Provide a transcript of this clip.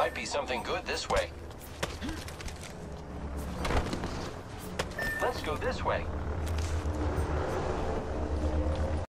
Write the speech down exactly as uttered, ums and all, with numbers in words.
might be something good this way. Let's go this way.